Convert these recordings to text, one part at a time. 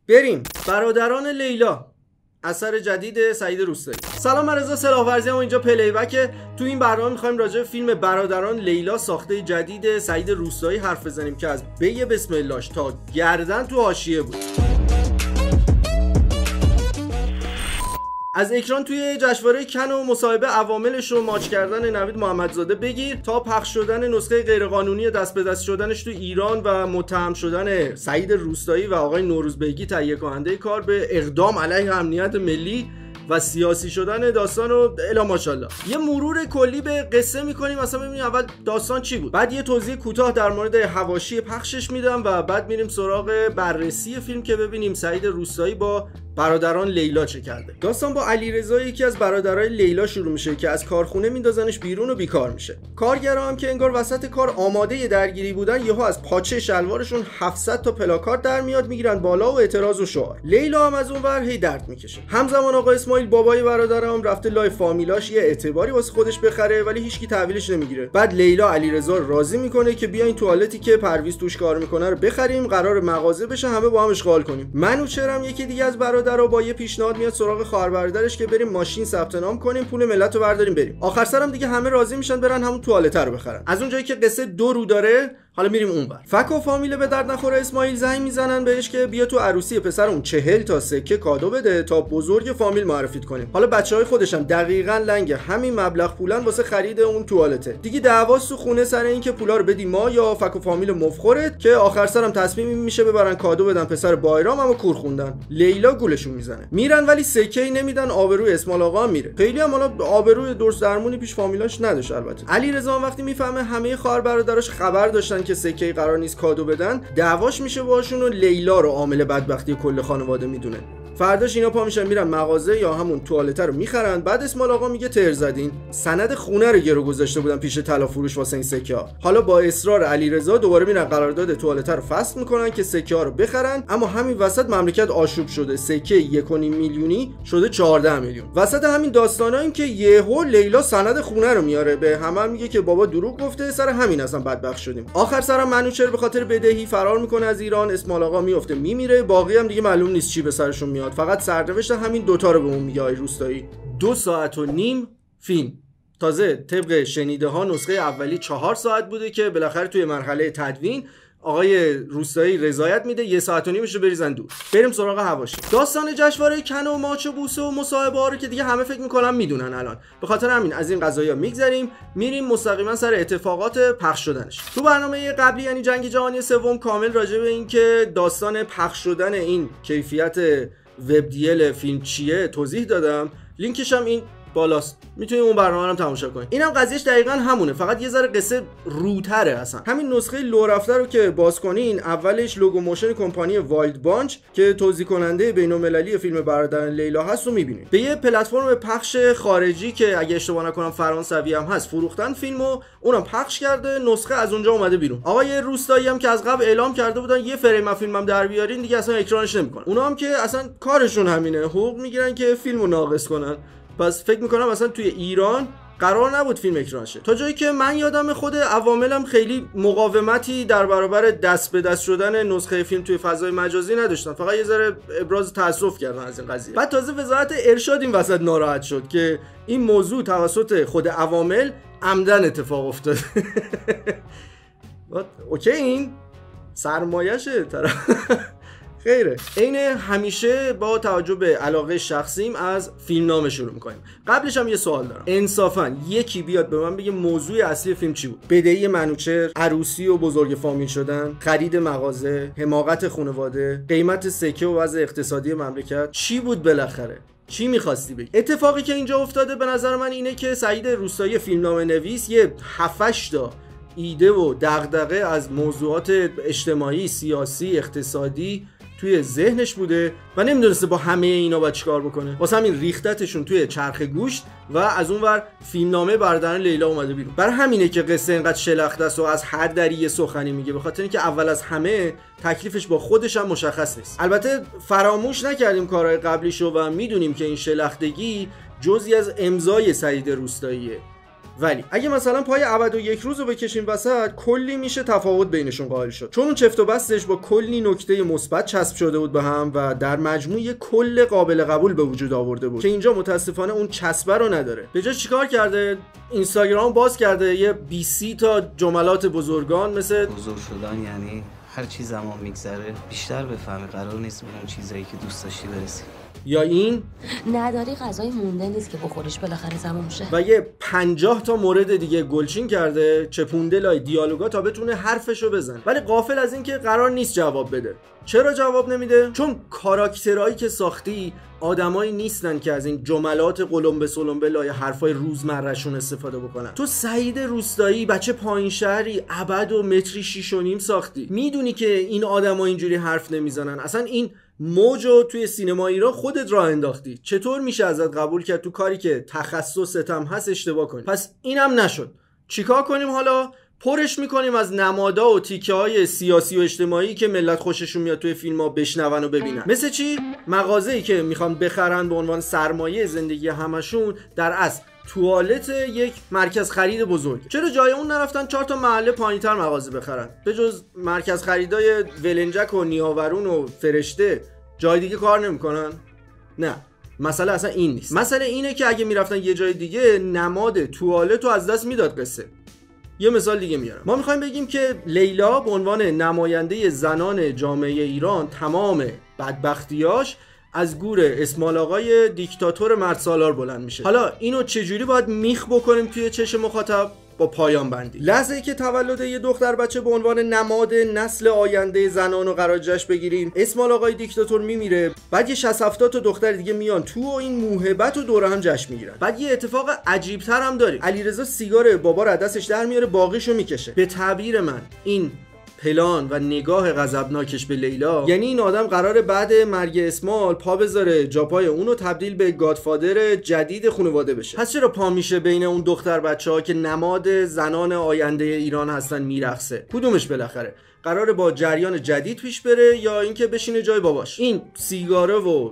بریم. برادران لیلا، اثر جدید سعید روستایی. سلام، من رضا سلاح‌ورزی ام، اینجا پلی بک. تو این برنامه می‌خوایم راجع به فیلم برادران لیلا ساخته جدید سعید روستایی حرف بزنیم که از بی بسم اللهش تا گردن تو حاشیه بود. از اکران توی جشنواره کن و مصاحبه عواملش رو ماچ کردن نوید محمدزاده بگیر تا پخش شدن نسخه غیرقانونی دست به دست شدنش تو ایران و متهم شدن سعید روستایی و آقای نوروزبگی تهیه کننده کار به اقدام علیه امنیت ملی و سیاسی شدن داستان و الا ماشاءالله. یه مرور کلی به قصه میکنیم، مثلا ببینیم اول داستان چی بود، بعد یه توضیح کوتاه در مورد حواشی پخشش میدم و بعد میریم سراغ بررسی فیلم که ببینیم سعید روستایی با برادران لیلا چه کرده. داستان با علیرضا، یکی از برادرای لیلا شروع میشه که از کارخونه میندازنش بیرون و بیکار میشه. کارگرا هم که انگار وسط کار آماده درگیری بودن، یهو از پاچه شلوارشون 700 تا پلاکارد در میاد، میگیرن بالا و اعتراض و شعار. لیلا هم از اون ور هی درد میکشه. همزمان آقا اسماعیل بابای برادرام رفته لای فامیلاش یه اعتباری واسه خودش بخره، ولی هیچکی تحویلش نمیگیره. بعد لیلا علیرضا رو راضی میکنه که بیاین توالتی که پرویز توش کار میکنه رو بخریم، قرار مغازه بشه، همه با هم اشغال کنیم. منوچهرم یکی دیگه از برادرها با یه پیشنهاد میاد سراغ خواهر برادرش که بریم ماشین ثبت نام کنیم، پول ملت رو برداریم بریم. آخر سرم دیگه همه راضی میشن برن همون توالت رو بخرن. از اونجایی که قصه دو رو داره، حالا میریم اونور. فک و فامیل به درد نخوره اسماعیل زنگ میزنن بهش که بیا تو عروسی پسر اون 40 تا سکه کادو بده تا بزرگ فامیل معرفیت کنیم. حالا بچهای خودش هم دقیقاً لنگ همین مبلغ پولن واسه خرید اون توالته. دیگه دعواست تو خونه سر این که پولا رو بدی ما یا فک و فامیل مفخورت، که آخر سرم تصمیم میشه ببرن کادو بدن پسر بایرام، اما کور خوندن. لیلا گولشون میزنه. میرن ولی سکه‌ای نمیدن، آبروی اسماعیل آقا میره. خیلی هم حالا آبروی درست درمونی پیش فامیلاش نداشت. البته علیرضا وقتی میفهمه همه خواهر برادراش خبر داشتن که سکه قرار نیست کادو بدن، دعواش میشه باشون و لیلا رو عامل بدبختی کل خانواده میدونه. فرداش اینا پا میشن میرن مغازه یا همون توالت رو میخرن. بعد اسماعیل آقا میگه تر زدین، سند خونه رو گرو گذاشته بودن پیش طلا فروش واسه این سکه ها. حالا با اصرار علیرضا دوباره میرن قرارداد توالت رو فسخ میکنن که سکه ها رو بخرن، اما همین وسط مملکت آشوب شده، سکه 1.5 میلیونی شده 14 میلیون. وسط همین داستاناییم که یهو لیلا سند خونه رو میاره، به همه میگه که بابا دروغ گفته، سر همین اصلا بدبخت شدیم. آخر سرم منوچهر به خاطر بدهی فرار میکنه از ایران، اسماعیل آقا میفته میمیره، باقی هم دیگه معلوم نیست چی به سرشون میاد. فقط سرنوشت همین دوتا رو به اون میگه آقای روستایی. 2.5 ساعت فیلم. تازه طبق شنیده ها نسخه اولی 4 ساعت بوده که بالاخره توی مرحله تدوین آقای روستایی رضایت میده 1.5 ساعت رو بریزن دور. بریم سراغ حواشی. داستان جشنواره کن و ماچ و بوسه و مصاحبه ها رو که دیگه همه فکر میکنم میدونن الان، به خاطر همین از این قضايا میگذریم، میریم مستقیما سر اتفاقات پخش شدنش. تو برنامه قبلی یعنی جنگ جهانی سوم کامل راجع به این که داستان پخش شدن این کیفیت وب دیل فیلم چیه توضیح دادم، لینکش هم این بالاست، میتونید اون برنامه رو تماشا کنید. اینم قضیهش دقیقاً همونه، فقط یه ذره قصه روتره. اصلا همین نسخه لو رفته رو که باز کنین، اولش لوگو موشن کمپانی وایلد بانچ که توزیع کننده بین‌المللی فیلم برادران لیلا هست رو میبینید. به یه پلتفرم پخش خارجی که اگه اشتباه نکنم فرانسوی هم هست فروختن فیلمو، اونم پخش کرده، نسخه از اونجا اومده بیرون. آقای روستایی هم که از قبل اعلام کرده بودن یه فریم از فیلمم در بیارین، دیگه اصلا اکرانش نمیکنن. اونا هم که اصلا کارشون همینه، حقوق میگیرن که فیلمو ناقص کنن. پس فکر میکنم اصلا توی ایران قرار نبود فیلم اکران شه. تا جایی که من یادم خود عواملم خیلی مقاومتی در برابر دست به دست شدن نسخه فیلم توی فضای مجازی نداشتن، فقط یه ذره ابراز تأسف کردن از این قضیه. بعد تازه وزارت ارشاد این وسط ناراحت شد که این موضوع توسط خود عوامل عمدن اتفاق افتاد. اوکی، این سرمایه‌شه طرف. خیره. عین همیشه با توجه به علاقه شخصیم از فیلمنامه شروع میکنیم. قبلش هم یه سوال دارم، انصافا یکی بیاد به من بگه موضوع اصلی فیلم چی بود؟ بدهی منوچهر، عروسی و بزرگ فامیل شدن، خرید مغازه، حماقت خانواده، قیمت سکه و وضع اقتصادی مملکت، چی بود بالاخره؟ چی می‌خواستی بگی؟ اتفاقی که اینجا افتاده به نظر من اینه که سعید روستایی فیلمنامه نویس یه 7-8 تا ایده و دغدغه از موضوعات اجتماعی، سیاسی، اقتصادی توی ذهنش بوده و نمیدونسته با همه اینا باید چیکار بکنه. واسه همین ریختتشون توی چرخ گوشت و از اونور فیلمنامه برادران لیلا اومده بیرون. برای همینه که قصه اینقدر شلخته است و از هر دری یه سخنی میگه، به خاطر اینکه اول از همه تکلیفش با خودش هم مشخص نیست. البته فراموش نکردیم کارهای قبلیشو و میدونیم که این شلختگی جزئی از امضای سعید روستاییه. ولی اگه مثلا پای ابد و یک روز رو بکشیم وسط، کلی میشه تفاوت بینشون قائل شد، چون اون چفت و بستش با کلی نکته مثبت چسب شده بود به هم و در مجموع یه کل قابل قبول به وجود آورده بود که اینجا متاسفانه اون چسبه رو نداره. به جای چیکار کرده؟ اینستاگرام باز کرده، یه 20 تا جملات بزرگان مثل بزرگ شدن یعنی هر چی زمان میگذره بیشتر بفهمی، قرار نیست به اون چیزایی که دوست داشتی برسی. یا این نداری غذای مونده نیست که بخوریش بالاخره تموم شه. و یه 50 تا مورد دیگه گلچین کرده چپونده لای دیالوگا تا بتونه حرفشو بزنه، ولی غافل از این که قرار نیست جواب بده. چرا جواب نمیده؟ چون کاراکترایی که ساختی آدمایی نیستن که از این جملات قلمبه سلمبه لای حرفای روزمرهشون استفاده بکنن. تو سعید روستایی بچه پایین شهری ابد و متری 6.5 ساختی، میدونی که این آدما اینجوری حرف نمیزنن. اصلا این موجو توی سینما ایران خودت راه انداختی، چطور میشه ازت قبول کرد تو کاری که تخصصت هم هست اشتباه کنی؟ پس اینم نشد. چیکار کنیم حالا؟ پرش میکنیم از نمادا و تیکه های سیاسی و اجتماعی که ملت خوششون میاد توی فیلم ها بشنون و ببینن. مثل چی؟ مغازه‌ای که میخوان بخرن به عنوان سرمایه زندگی همشون، در اصل توالت یک مرکز خرید بزرگ. چرا جای اون نرفتن 4 تا محله پایینتر مغازه بخرن؟ به جز مرکز خریدای ولنجک و نیاورون و فرشته جای دیگه کار نمیکنن؟ نه، مسئله اصلا این نیست. مسئله اینه که اگه میرفتن یه جای دیگه، نماد توالت رو از دست میداد قصه. یه مثال دیگه میارم. ما میخوایم بگیم که لیلا به عنوان نماینده زنان جامعه ایران تمام بدبختیاش از گور اسماعیل آقای دیکتاتور مرد سالار بلند میشه. حالا اینو چجوری باید میخ بکنیم توی چشم مخاطب؟ با پایان بندی. لحظه‌ای که تولد یه دختر بچه به عنوان نماد نسل آینده زنان رو قرار جشن بگیریم، اسماعیل آقای دیکتاتور میمیره، بعد یه 60-70 تا دختر دیگه میان تو و این موهبت و دوره هم جشن میگیرن. بعد یه اتفاق عجیب‌تر هم داریم. علیرضا سیگار بابا رو از دستش در میاره، باقیشو میکشه. به تعبیر من این پلان و نگاه غضبناکش به لیلا، یعنی این آدم قراره بعد مرگ اسماعیل پا بذاره جاپای اونو تبدیل به گادفادر جدید خانواده بشه. پس چرا پا میشه بین اون دختر بچه‌ها که نماد زنان آینده ایران هستن میرقصه؟ کدومش بالاخره قراره با جریان جدید پیش بره یا اینکه بشینه جای باباش؟ این سیگاره و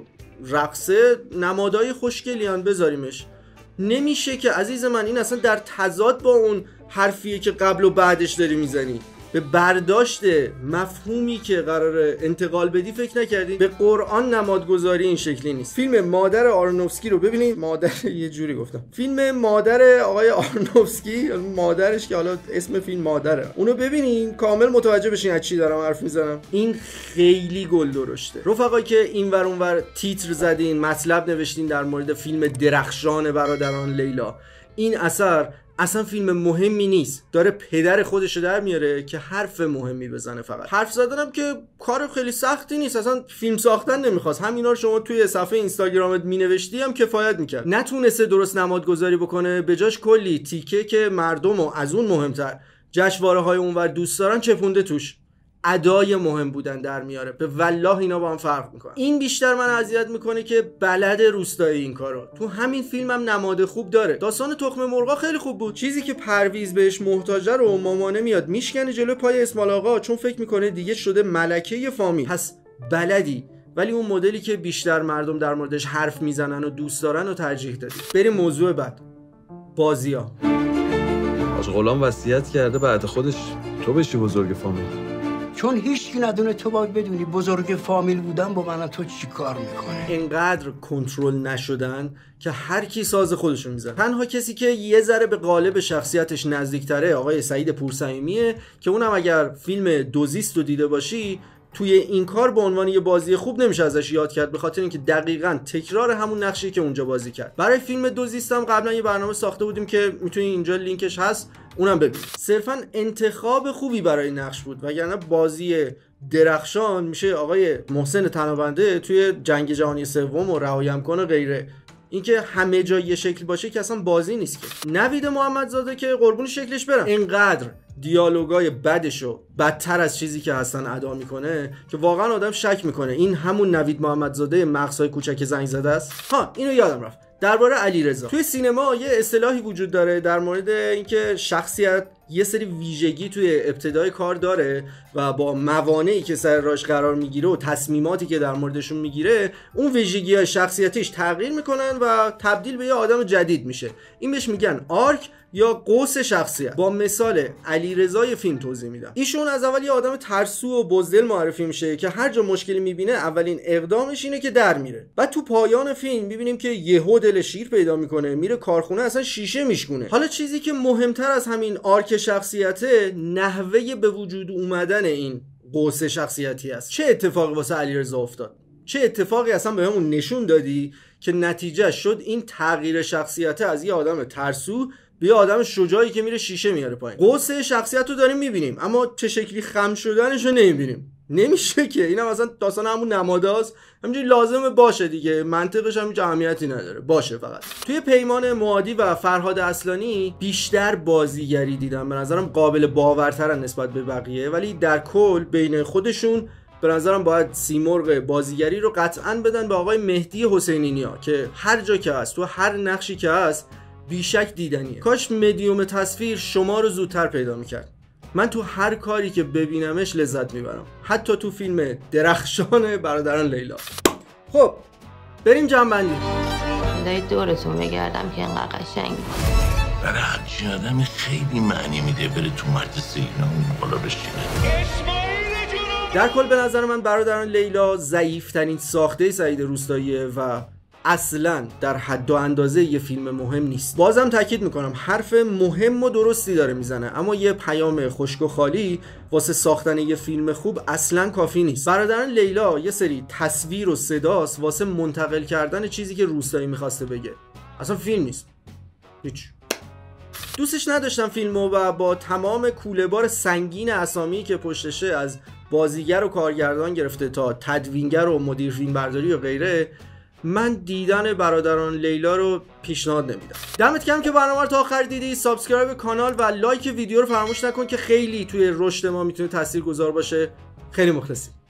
رقصه نمادهای خوشگلیان، بذاریمش. نمیشه که عزیز من، این اصلا در تضاد با اون حرفیه که قبل و بعدش داری میزنی. به برداشت مفهومی که قراره انتقال بدی فکر نکردی؟ به قرآن نمادگذاری این شکلی نیست. فیلم مادر آرنوفسکی رو ببینید. مادر یه جوری گفتم، فیلم مادر آقای آرنوفسکی، مادرش که حالا اسم فیلم مادره، اونو ببینین کامل متوجه بشین از چی دارم حرف میزنم. این خیلی گل درشته. رفقایی که اینور اونور تیتر زدین، مطلب نوشتین در مورد فیلم درخشان برادران لیلا، این اصلا فیلم مهمی نیست، داره پدر خودشو در میاره که حرف مهمی بزنه. فقط حرف زدنم که کار خیلی سختی نیست، اصلا فیلم ساختن نمیخواست، همینا رو شما توی صفحه اینستاگرامت مینوشتی هم کفایت میکرد. نتونسته درست نمادگذاری بکنه، به جاش کلی تیکه که مردم و از اون مهمتر جشنواره‌های اونور دوست دارن چپونده توش، ادای مهم بودن در میاره. به والله اینا با هم فرق میکنن. این بیشتر من اذیت میکنه که بلد روستایی این کارو. تو همین فیلم هم نماد خوب داره. داستان تخم مرغا خیلی خوب بود. چیزی که پرویز بهش محتاجه رو مامانه میاد میشکنه جلو پای اسماعیل آقا، چون فکر میکنه دیگه شده ملکه فامیل. پس بلدی، ولی اون مدلی که بیشتر مردم در موردش حرف میزنن و دوست دارن و ترجیح دادی. بریم موضوع بعد. بازی‌ها. حاج غلام وصیت کرده بعد خودش تو بشی بزرگ فامیل. چون هیچکی ندونه تو باید بدونی بزرگ فامیل بودن با من تو چی کار میکنه. اینقدر کنترل نشدن که هر کی ساز خودشو میزنه. تنها کسی که یه ذره به قالب شخصیتش نزدیکتره آقای سعید پورصمیمیه که اونم اگر فیلم دوزیست رو دیده باشی، توی این کار به عنوان یه بازی خوب نمیشه ازش یاد کرد، به خاطر اینکه دقیقاً تکرار همون نقشی که اونجا بازی کرد. برای فیلم دوزیست هم قبلا یه برنامه ساخته بودیم که میتونی اینجا لینکش هست، اونم ببین. صرفاً انتخاب خوبی برای نقش بود، وگرنه بازی درخشان میشه آقای محسن تنابنده توی جنگ جهانی سوم و رهایم کن و غیره. اینکه همه جا یه شکل باشه که اصلا بازی نیست که. نوید محمدزاده که قربون شکلش برم، اینقدر دیالوگای بدشو بدتر از چیزی که هستن ادا میکنه که واقعا آدم شک میکنه این همون نوید محمدزاده مغزهای کوچک زنگ زده است. اینو یادم رفت. درباره علیرضا، توی سینما یه اصطلاحی وجود داره در مورد اینکه شخصیت یه سری ویژگی توی ابتدای کار داره و با موانعی که سر راهش قرار میگیره و تصمیماتی که در موردشون میگیره اون ویژگی‌های شخصیتیش تغییر میکنن و تبدیل به یه آدم جدید میشه. این بهش میگن آرک یا قوس شخصیت. با مثال علیرضای فیلم توضیح میدم. ایشون از اول یه آدم ترسو و بزدل معرفی میشه که هر جا مشکلی میبینه اولین اقدامش اینه که در میره. بعد تو پایان فیلم میبینیم که یهو دل شیر پیدا میکنه، میره کارخونه اصلا شیشه میشکونه. حالا چیزی که مهمتر از همین آرک شخصیته نحوه به وجود اومدن این قوس شخصیتی است. چه اتفاقی واسه علیرضا افتاد؟ چه اتفاقی اصلا بهمون نشون دادی که نتیجه شد این تغییر شخصیت از یه آدم ترسو به یه آدم شجاعی که میره شیشه میاره پایین؟ قوس شخصیت رو داریم میبینیم اما چه شکلی خم شدنش رو نمیبینیم. نمیشه که اینم مثلا داستان همون نماداست، همینجوری لازمه باشه دیگه، منطقش هم اهمیتی نداره، باشه فقط. توی پیمان معادی و فرهاد اصلانی بیشتر بازیگری دیدم، به نظرم قابل باورترن نسبت به بقیه، ولی در کل بین خودشون به نظرم باید سیمرغ بازیگری رو قطعاً بدن به آقای مهدی حسینی نیا که هر جا که هست تو هر نقشی که هست بیشک دیدنیه. کاش مدیوم تصویر شما رو زودتر پیدا میکرد. من تو هر کاری که ببینمش لذت میبرم، حتی تو فیلم درخشان برادران لیلا. خب بریم جمع‌بندی. خدای دورتون بگردم که اینقدر قشنگ برای هرچی آدمی خیلی معنی میده بره تو مرد سینا اون بالا بشینه. در کل به نظر من برادران لیلا ضعیف‌ترین ساخته سعید روستاییه و اصلا در حد و اندازه یه فیلم مهم نیست. بازم تاکید میکنم حرف مهم و درستی داره میزنه، اما یه پیام خشک و خالی واسه ساختن یه فیلم خوب اصلا کافی نیست. برادران لیلا یه سری تصویر و صداست واسه منتقل کردن چیزی که روستایی میخواسته بگه، اصلا فیلم نیست. هیچ. دوستش نداشتم فیلمو و با تمام کوله‌بار سنگین اسامی که پشتشه از بازیگر و کارگردان گرفته تا تدوینگر و مدیر فیلمبرداری و غیره، من دیدن برادران لیلا رو پیشنهاد نمیدم. دمت گرم که برنامه رو تا آخر دیدی. سابسکرایب کانال و لایک ویدیو رو فراموش نکن که خیلی توی رشد ما میتونه تاثیرگذار باشه. خیلی مخلصیم.